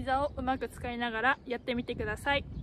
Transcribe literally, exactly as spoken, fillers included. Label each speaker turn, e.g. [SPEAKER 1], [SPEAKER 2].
[SPEAKER 1] 座をうまく使いながらやってみてください。